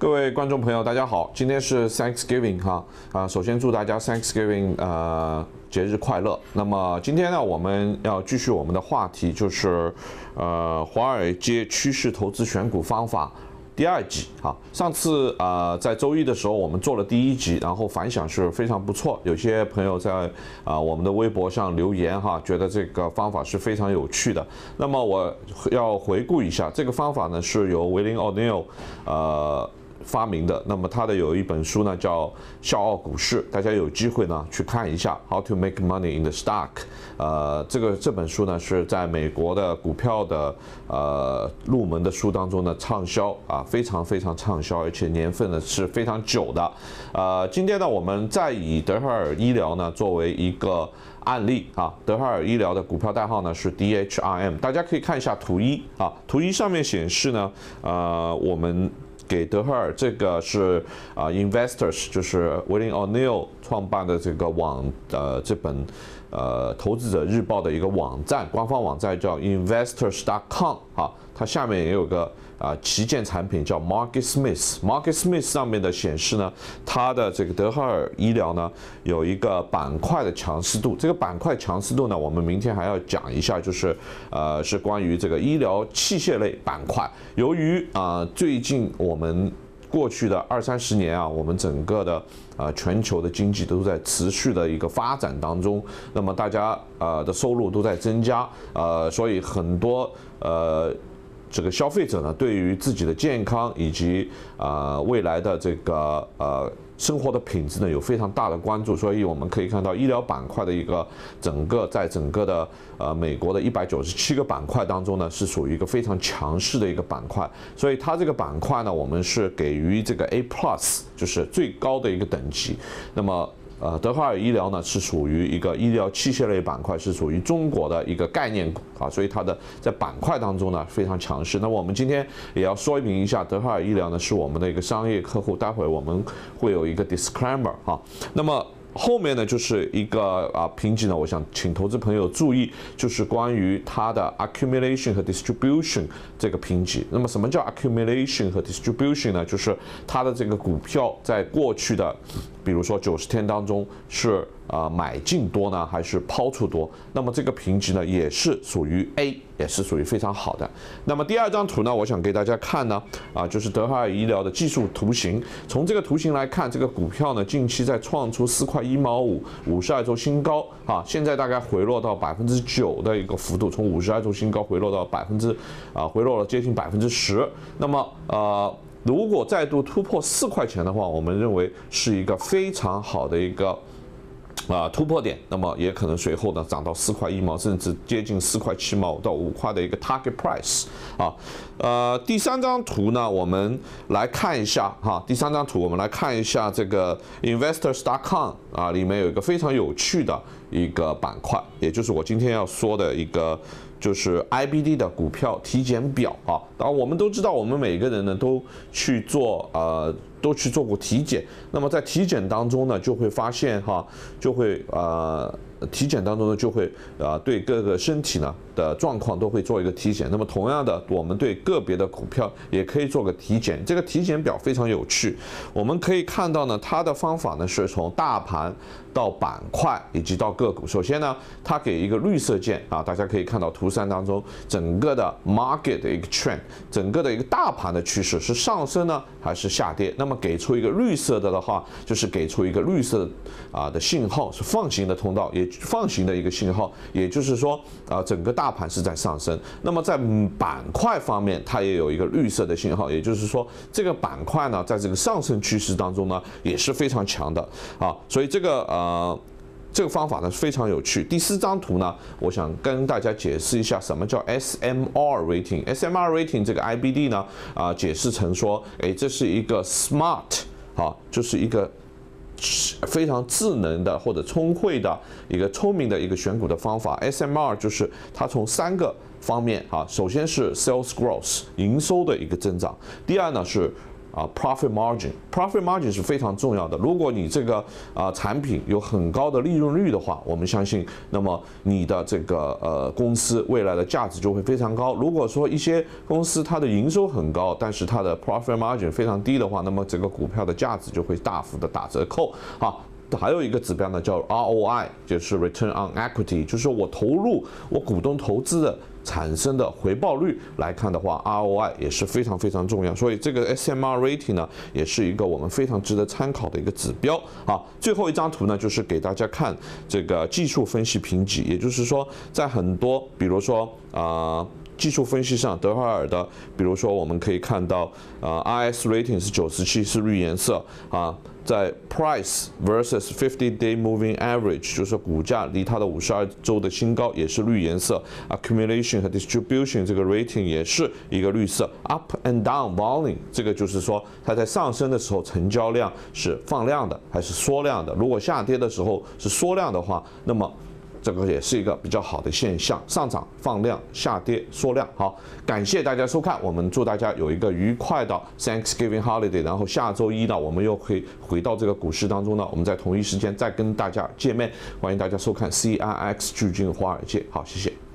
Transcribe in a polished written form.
各位观众朋友，大家好，今天是 Thanksgiving 哈首先祝大家 Thanksgiving 节日快乐。那么今天呢，我们要继续我们的话题，就是华尔街趋势投资选股方法。第二集哈，上次在周一的时候我们做了第一集，然后反响是非常不错，有些朋友在我们的微博上留言哈，觉得这个方法是非常有趣的。那么我要回顾一下，这个方法呢是由维林·奥尼尔发明的。那么他的有一本书呢叫《笑傲股市》，大家有机会呢去看一下 How to Make Money in the Stock。这本书呢是在美国的股票的入门的书当中呢畅销非常非常畅销，而且年份呢是非常久的。今天呢我们再以德海尔医疗呢作为一个案例德海尔医疗的股票代号呢是 DHRM， 大家可以看一下图一图一上面显示呢我们给德海尔这个是Investors， 就是威廉·奥尼尔创办的这个这本投资者日报的一个网站，官方网站叫 Investors.com 它下面也有个旗舰产品叫 Market Smith。Market Smith 上面的显示呢，它的这个德海尔医疗呢有一个板块的强势度。这个板块强势度呢，我们明天还要讲一下，就是是关于这个医疗器械类板块。由于最近我们过去的20-30年我们整个的全球的经济都在持续的一个发展当中，那么大家的收入都在增加，所以很多这个消费者呢，对于自己的健康以及未来的这个生活的品质呢，有非常大的关注。所以我们可以看到医疗板块的一个在整个的美国的197个板块当中呢，是属于一个非常强势的一个板块。所以它这个板块呢，我们是给予这个 A+， 就是最高的一个等级。那么德海尔医疗呢是属于一个医疗器械类板块，是属于中国的一个概念股所以它的在板块当中呢非常强势。那么我们今天也要说明一下，德海尔医疗呢是我们的一个商业客户，待会我们会有一个 disclaimer 那么后面呢就是一个评级呢，我想请投资朋友注意，就是关于它的 accumulation 和 distribution 这个评级。那么什么叫 accumulation 和 distribution 呢？就是它的这个股票在过去的比如说90天当中是买进多呢还是抛出多，那么这个评级呢也是属于 A， 也是属于非常好的。那么第二张图呢，我想给大家看呢就是德海尔医疗的技术图形。从这个图形来看，这个股票呢近期在创出4块1毛5 52周新高现在大概回落到9%的一个幅度，从52周新高回落到回落了接近10%。那么如果再度突破4块钱的话，我们认为是一个非常好的一个突破点，那么也可能随后呢涨到4块1毛，甚至接近4块7毛到5块的一个 target price 第三张图呢，我们来看一下第三张图我们来看一下这个 Investors.com 里面有一个非常有趣的一个板块，也就是我今天要说的一个。就是 IBD 的股票体检表当然我们都知道，我们每个人呢都去做过体检。那么在体检当中呢，就会发现体检当中呢就会对各个身体呢的状况都会做一个体检。那么同样的，我们对个别的股票也可以做个体检。这个体检表非常有趣，我们可以看到呢，它的方法呢是从大盘到板块以及到个股。首先呢，它给一个绿色键大家可以看到图3当中整个的 market 的一个 trend， 整个的一个大盘的趋势是上升呢还是下跌。那么给出一个绿色的话，就是给出一个绿色的信号，是放行的通道，也放行的一个信号，也就是说整个大盘是在上升。那么在板块方面，它也有一个绿色的信号，也就是说这个板块呢在这个上升趋势当中呢也是非常强的所以这个方法呢非常有趣。第4张图呢，我想跟大家解释一下什么叫 SMR rating。SMR rating 这个 IBD 呢解释成说，这是一个 smart 就是一个非常智能的或者聪慧的一个聪明的一个选股的方法。SMR 就是它从3个方面首先是 sales growth 营收的一个增长，第二呢是 profit margin，profit margin 是非常重要的。如果你这个产品有很高的利润率的话，我们相信，那么你的这个公司未来的价值就会非常高。如果说一些公司它的营收很高，但是它的 profit margin 非常低的话，那么这个股票的价值就会大幅的打折扣。好。还有一个指标呢，叫 ROI， 就是 Return on Equity， 就是我投入我股东投资的产生的回报率来看的话 ，ROI 也是非常非常重要。所以这个 SMR rating 呢，也是一个我们非常值得参考的一个指标。好，最后一张图呢，就是给大家看这个技术分析评级，也就是说，在很多比如说技术分析上，德怀尔的，比如说我们可以看到，RS rating 是97，是绿颜色啊。在 Price versus 50-day moving average， 就是股价离它的52周的新高也是绿颜色。Accumulation 和 Distribution 这个 rating 也是一个绿色。Up and down volume 这个就是说它在上升的时候成交量是放量的还是缩量的。如果下跌的时候是缩量的话，那么这个也是一个比较好的现象，上涨放量，下跌缩量。好，感谢大家收看，我们祝大家有一个愉快的 Thanksgiving holiday。然后下周一呢，我们又可以回到这个股市当中呢，我们在同一时间再跟大家见面。欢迎大家收看 CRX 巨鲸华尔街。好，谢谢。